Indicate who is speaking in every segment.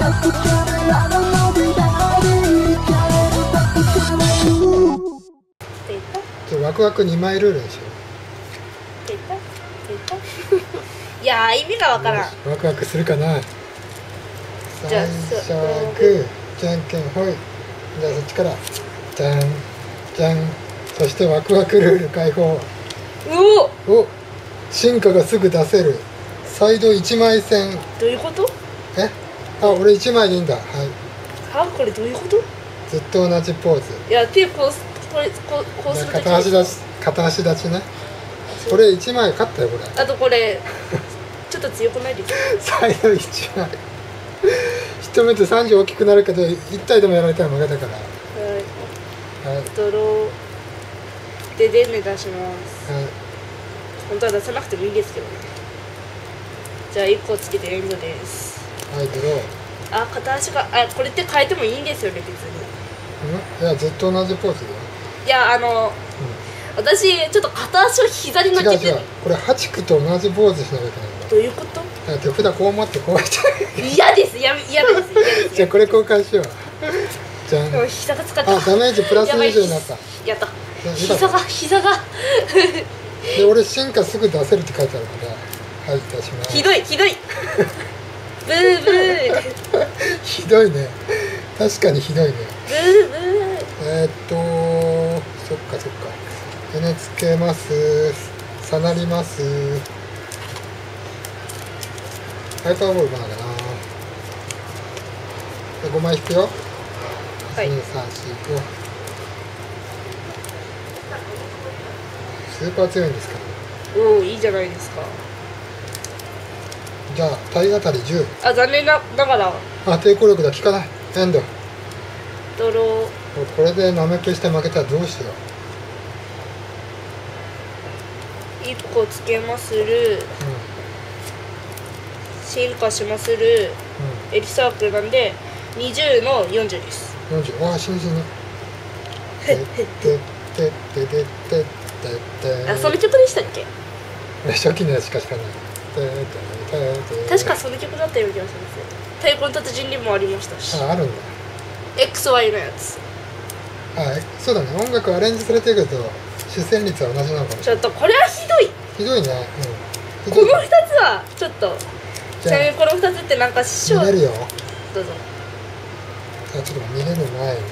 Speaker 1: ワクワク2枚ルールでしょ。
Speaker 2: いやー意味がわからん。
Speaker 1: ワクワクするかな。
Speaker 2: じゃあ
Speaker 1: 最初はグー、じゃんけんほい。じゃあそっちからじゃんじゃん。そしてワクワクルール解放。
Speaker 2: う
Speaker 1: お、進化がすぐ出せる。サイド1枚戦。
Speaker 2: どういうこと？
Speaker 1: あ、俺1枚でいいんだ。はい。
Speaker 2: これどういうこと？
Speaker 1: ずっと同じポーズ。
Speaker 2: いや手こうするとき
Speaker 1: 片足立ちね。これ1枚勝ったよこれ。
Speaker 2: あとこれちょっと強くないですか？
Speaker 1: サイド1枚一目と30大きくなるけど1体でもやられたら負けだから。はい。
Speaker 2: ドローで出します。
Speaker 1: はい。
Speaker 2: 本当は出さなくてもいいですけどね。じゃあ1個つけてエンドです。
Speaker 1: はい、ドロー。
Speaker 2: 片足がこれって変えてもいいんですよね別に。
Speaker 1: いやずっと同じポーズよ。
Speaker 2: いや私ちょっと片足を膝に乗っけて。
Speaker 1: 違うこれ8区と同じポーズしなきゃいけないんだ。
Speaker 2: どういうこと？
Speaker 1: 手札こう持ってこうやって
Speaker 2: 嫌です嫌です
Speaker 1: じゃあこれ交換しよう。じゃん。
Speaker 2: でも膝が使った。
Speaker 1: ダメージプラス20になった。
Speaker 2: やった。膝が
Speaker 1: で俺進化すぐ出せるって書いてあるからはい出します。
Speaker 2: ひどいブーブー
Speaker 1: ひどいね。確かにひどいね。
Speaker 2: ブーブー
Speaker 1: そっか手つけます。さなります。ハイパーボールかな。5枚引くよ。
Speaker 2: はい。
Speaker 1: 2、3、4、5。スーパー強いんですけど。
Speaker 2: おおいいじゃないですか。
Speaker 1: じゃあ体当たり10。
Speaker 2: 残念ながら。
Speaker 1: 抵抗力だ効かない。エンド。
Speaker 2: ドロー。
Speaker 1: これでなめ消して負けたらどうしよう。
Speaker 2: 1個つけまする。進化しまする。エリサークルなんで20の40です。
Speaker 1: 40。わあ死ぬ。
Speaker 2: その曲でしたっけ？
Speaker 1: 初期のやつしか知らない。
Speaker 2: 確かその曲だったような気がします。太鼓の達人にもありましたし。
Speaker 1: あるんだ。
Speaker 2: XY のやつ。
Speaker 1: そうだね。音楽アレンジされてるけど主旋律は同じなのかも。
Speaker 2: ちょっとこれはひどい。
Speaker 1: ひどいね。
Speaker 2: この2つはちょっと。ちなみにこの2つってなんか師匠。
Speaker 1: 見れるよ。
Speaker 2: どうぞ。
Speaker 1: ちょっと見れる前に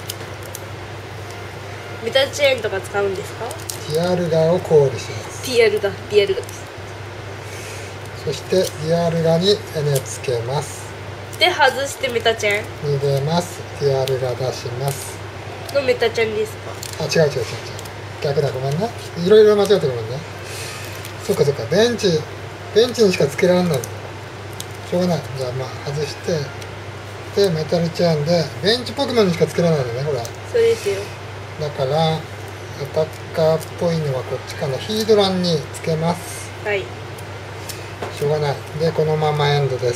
Speaker 2: メタチェーンとか使うんですか？
Speaker 1: ディアルガをコールします。
Speaker 2: ディアルガです。
Speaker 1: そしてディアルガにエネつけます。
Speaker 2: で外してメタチェーン
Speaker 1: 逃げます。ディアルガ出します
Speaker 2: のメタチェーンですか？
Speaker 1: 違う逆だ。ごめんね。いろいろ間違ってごめんね。そっかベンチにしかつけられないの。しょうがない。じゃあ外してでメタルチェーンでベンチポケモンにしかつけられないのね。ほら
Speaker 2: そうですよ。
Speaker 1: だからアタッカーっぽいのはこっちかな。ヒードランにつけます。
Speaker 2: はい。
Speaker 1: しょうがない。でこのままエンドです。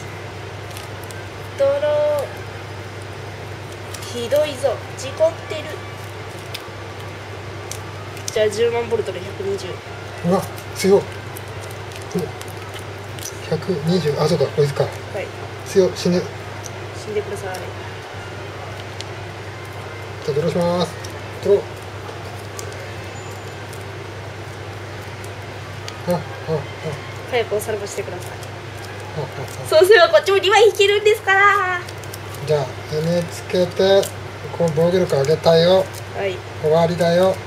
Speaker 2: ドロー。ひどいぞ。事故ってる。じゃあ10万ボルトで120。
Speaker 1: うわ強っ。120。そうかこいつか。
Speaker 2: はい。
Speaker 1: 強っ。死んで
Speaker 2: ください。
Speaker 1: じゃあドローします。ドロー。
Speaker 2: 早くおさらばしてください。そうすればこっちも2枚引けるんですから。
Speaker 1: じゃあ N つけてこう防御力上げたよ。
Speaker 2: はい。
Speaker 1: 終わりだよ。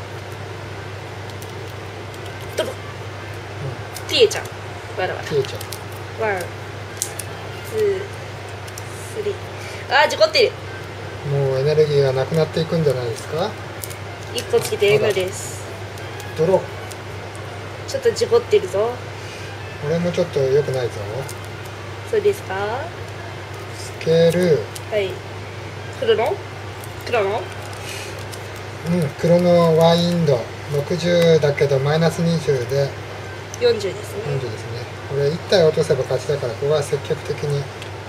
Speaker 2: ドロ。ピエちゃん。
Speaker 1: ピエちゃん。
Speaker 2: ワン、ツー、スリー。事故ってる。
Speaker 1: もうエネルギーがなくなっていくんじゃないですか。
Speaker 2: 1個つけて M です。
Speaker 1: ドロー。
Speaker 2: ちょっと事故ってるぞ。
Speaker 1: 俺もちょっと良くないぞ。
Speaker 2: そうですか。
Speaker 1: スケール。
Speaker 2: はい。黒の
Speaker 1: 黒のワインド60だけどマイナス20で
Speaker 2: 40ですね。
Speaker 1: 40ですね。これ1体落とせば勝ちだからここは積極的に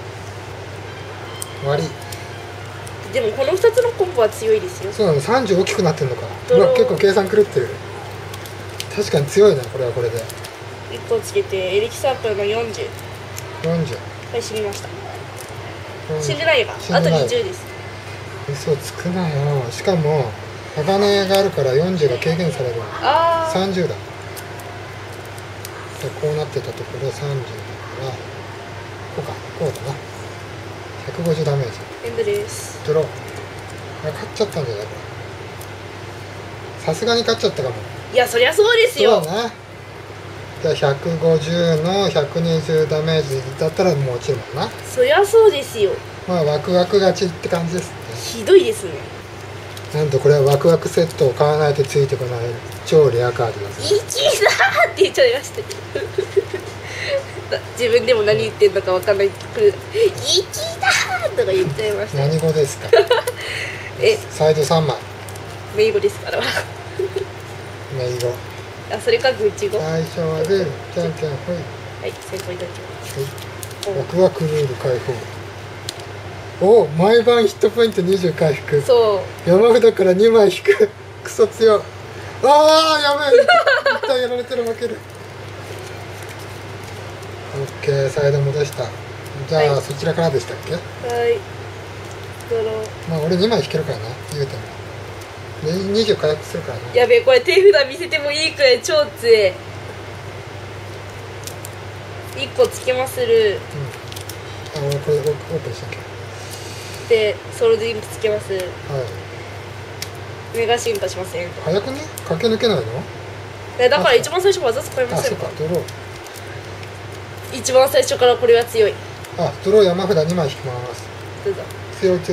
Speaker 1: 終わり。
Speaker 2: でもこの2つのコンボは強いですよ。
Speaker 1: そうなの。30大きくなってんのか。結構計算狂ってる。確かに強いな。これはこれで
Speaker 2: 1個つけてエレキサークルの40。
Speaker 1: 40。
Speaker 2: はい、死にました。 死んでないよ。あと20です。
Speaker 1: 嘘つくなよ。しかも鋼があるから40が軽減される。30だ。こうなってたところ30だからこうだな。150ダメージ。
Speaker 2: エンドです。
Speaker 1: ドロー。勝っちゃったんじゃないこれ。さすがに勝っちゃったかも。
Speaker 2: いや、そりゃそうですよ。
Speaker 1: そうだな。じゃあ150の120ダメージだったらもう落ちるもんな。
Speaker 2: そりゃそうですよ。
Speaker 1: まあワクワク勝ちって感じですね。
Speaker 2: ひどいですね。
Speaker 1: なんとこれはワクワクセットを買わないとついてこない超レアカードです、ね。
Speaker 2: 1だって言っちゃいましたけど自分でも何言ってんのか分かんないけど1だとか言っちゃいました。
Speaker 1: 何語ですかサイド3枚
Speaker 2: メイ語ですから
Speaker 1: メイ語。
Speaker 2: それかグッチ語。
Speaker 1: 最初はグーじゃんけんほい。
Speaker 2: はい、先行いただきます。
Speaker 1: はい、ワクワクルール解放。お、毎晩ヒットポイント20回復。
Speaker 2: そう、
Speaker 1: 山札から2枚引くクソ強い。あーやべえ一旦やられてる負ける。オッケー、サイド戻した。じゃあ、はい、そちらからでしたっけ。
Speaker 2: はい、
Speaker 1: まあ俺2枚引けるからな、言うても20回復するからな。
Speaker 2: やべえ、これ手札見せてもいいくらい超強い。1個つけまする。
Speaker 1: 俺これオープンしたっけ。
Speaker 2: でソルドインクつけます。はい。メガ進化しません。
Speaker 1: 早くね、駆け抜けないの。
Speaker 2: だから一番最初技使いませんか。
Speaker 1: ドロー。一
Speaker 2: 番最初からこれは強い。
Speaker 1: ドロー山札2枚引きます。
Speaker 2: どうぞ。
Speaker 1: 強い。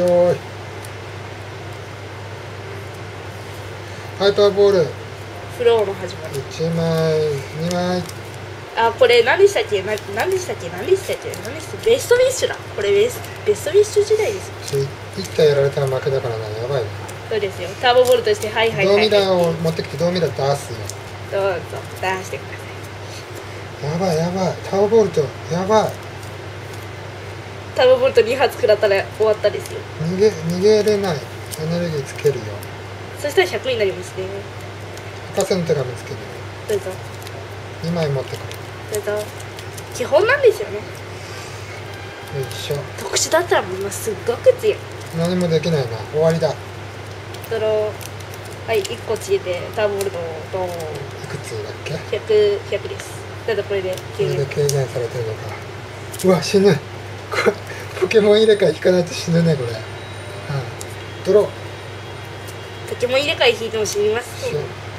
Speaker 1: ハイパーボール。
Speaker 2: フローの始まり。
Speaker 1: 1枚2枚。
Speaker 2: これ何でしたっけ。ベストウィッシュだ。これベストウィッシュ時代です。
Speaker 1: 1体やられたら負けだからな。やばいな。
Speaker 2: そうですよ。ターボボールとして、はい。
Speaker 1: ドミダを持ってきて、ドミダ出すよ。
Speaker 2: どうぞ出してください。
Speaker 1: やばい。ターボボールとやばい。
Speaker 2: ターボボールと2発食らったら終わったですよ。
Speaker 1: 逃げれない。エネルギーつけるよ。
Speaker 2: そしたら100になりますね。
Speaker 1: 博士の手紙つけるよ。
Speaker 2: どうぞ。
Speaker 1: 2枚持ってくる。
Speaker 2: どうぞ。基本なんですよね。
Speaker 1: よいしょ。
Speaker 2: 特殊だったらもうすっごく強い。
Speaker 1: 何もできないな。終わりだ。
Speaker 2: ドロー。はい、1個消えてターボボルトドーン。い
Speaker 1: くつだっけ。
Speaker 2: 100です。ただこれで
Speaker 1: 軽減されてるのか。うわ、死ぬ。これポケモン入れ替え引かないと死ぬねこれ。ドロー。
Speaker 2: ポケモン入れ替え引いても死にます。
Speaker 1: つ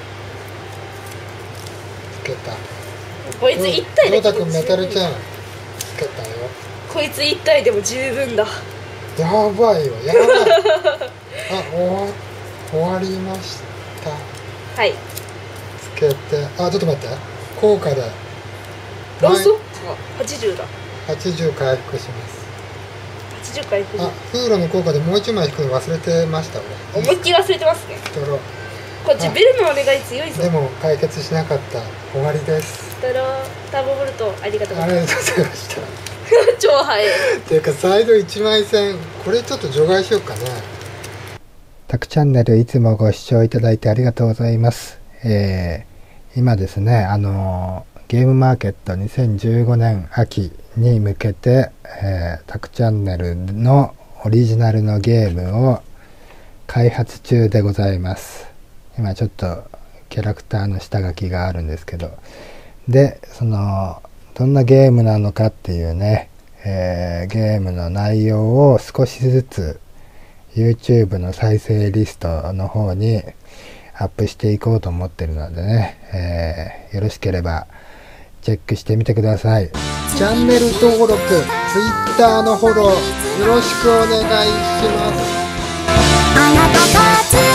Speaker 1: けた。
Speaker 2: こいつ1体で
Speaker 1: ロータ君メタルチェーンつけたよ。
Speaker 2: こいつ1体でも十分だ。
Speaker 1: やばいよ、やばい終わりました。
Speaker 2: はい、
Speaker 1: つけて、ちょっと待って、効果で
Speaker 2: ロースト80だ。
Speaker 1: 80回復します。
Speaker 2: 80回復。
Speaker 1: フーロの効果でもう1枚引くの忘れてました。
Speaker 2: 俺思いっきり忘れてますね。
Speaker 1: ドロー。
Speaker 2: こっちベルのお願い強いぞ。
Speaker 1: でも解決しなかった。終わりです。
Speaker 2: ドロー。ターボボルトありがとうございました。超早い
Speaker 1: っていうかサイド1枚戦、これちょっと除外しようかね。タクチャンネルいつもご視聴いただいてありがとうございます。今ですね、ゲームマーケット2015年秋に向けて、タクチャンネルのオリジナルのゲームを開発中でございます。今ちょっとキャラクターの下書きがあるんですけど、でどんなゲームなのかっていうね、ゲームの内容を少しずつ YouTube の再生リストの方にアップしていこうと思ってるのでね、よろしければチェックしてみてください。チャンネル登録、Twitter のフォローよろしくお願いします。
Speaker 3: あなたたち